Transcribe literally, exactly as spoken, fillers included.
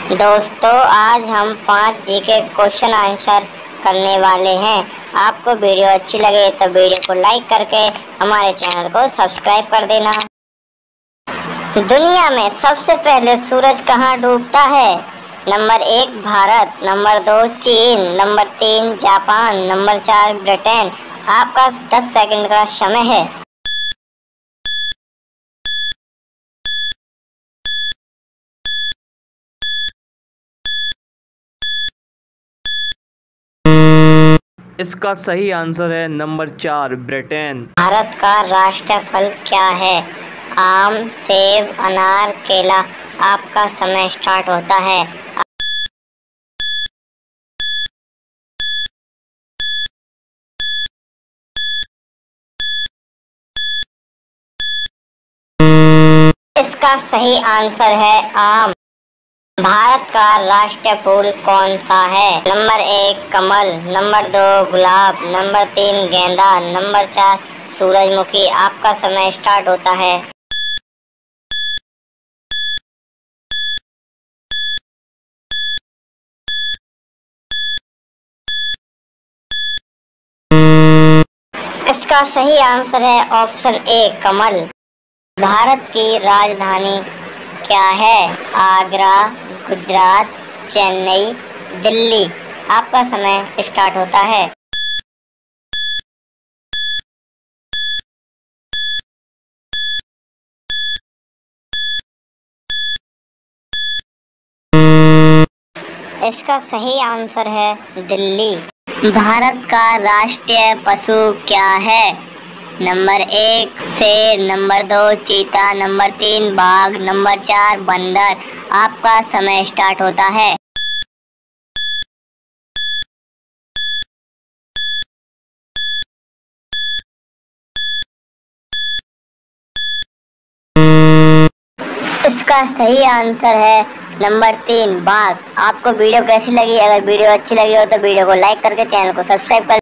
दोस्तों, आज हम पाँच जी के क्वेश्चन आंसर करने वाले हैं। आपको वीडियो अच्छी लगे तो वीडियो को लाइक करके हमारे चैनल को सब्सक्राइब कर देना। दुनिया में सबसे पहले सूरज कहाँ डूबता है? नंबर एक भारत, नंबर दो चीन, नंबर तीन जापान, नंबर चार ब्रिटेन। आपका दस सेकंड का समय है। इसका सही आंसर है नंबर चार ब्रिटेन। भारत का राष्ट्रीय फल क्या है? आम, सेब, अनार, केला। आपका समय स्टार्ट होता है। इसका सही आंसर है आम। भारत का राष्ट्रीय फूल कौन सा है? नंबर एक कमल, नंबर दो गुलाब, नंबर तीन गेंदा, नंबर चार सूरजमुखी। आपका समय स्टार्ट होता है। इसका सही आंसर है ऑप्शन ए कमल। भारत की राजधानी क्या है? आगरा, गुजरात, चेन्नई, दिल्ली। आपका समय स्टार्ट होता है। इसका सही आंसर है दिल्ली। भारत का राष्ट्रीय पशु क्या है? नंबर एक शेर, नंबर दो चीता, नंबर तीन बाघ, नंबर चार बंदर। आपका समय स्टार्ट होता है। इसका सही आंसर है नंबर तीन बाघ। आपको वीडियो कैसी लगी? अगर वीडियो अच्छी लगी हो तो वीडियो को लाइक करके चैनल को सब्सक्राइब कर